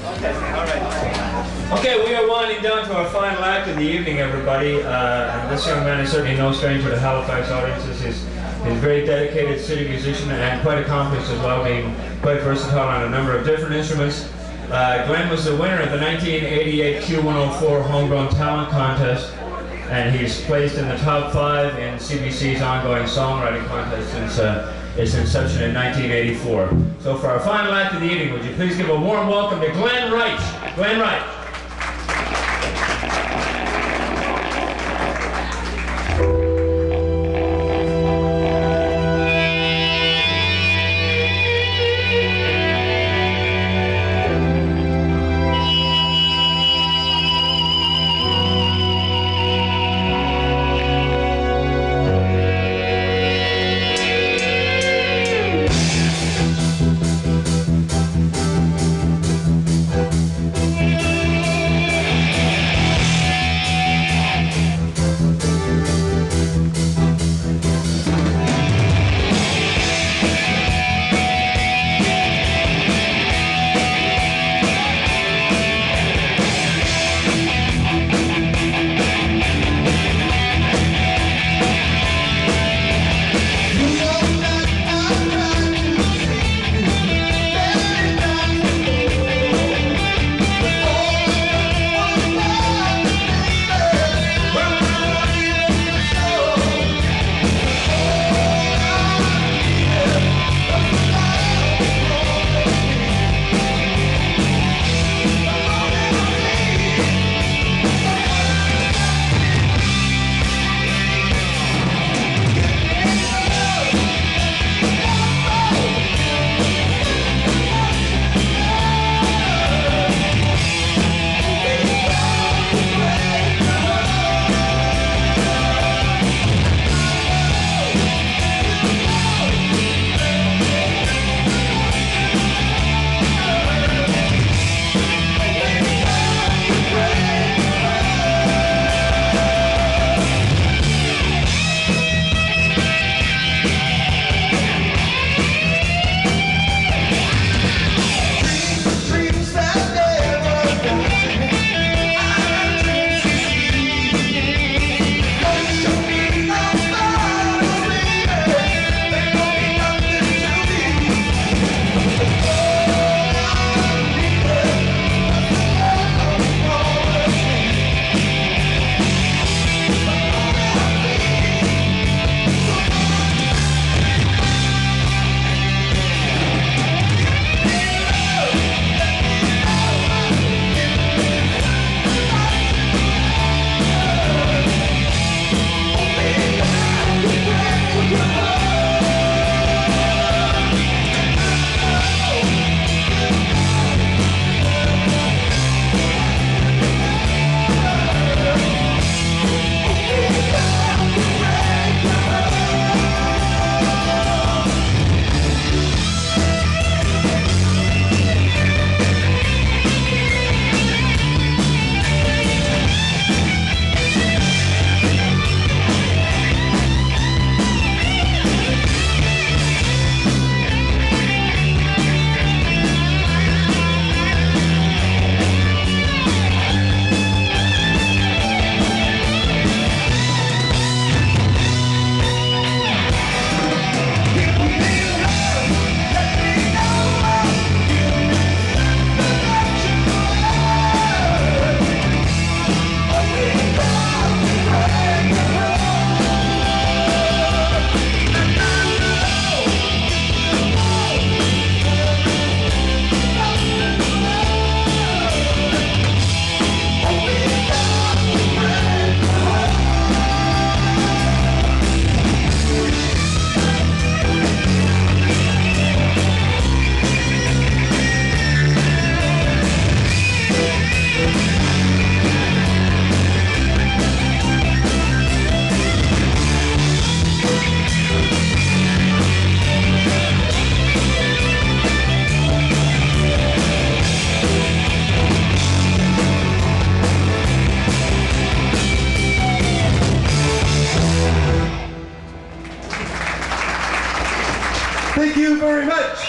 Okay, we are winding down to our final act of the evening, everybody. And this young man is certainly no stranger to Halifax audiences. He's a very dedicated city musician and quite accomplished as well, being quite versatile on a number of different instruments. Glenn was the winner of the 1988 Q104 Homegrown Talent Contest, and he's placed in the top 5 in CBC's ongoing songwriting contest since its inception in 1984. So for our final act of the evening, would you please give a warm welcome to Glenn Wright. Glenn Wright. Thank you very much.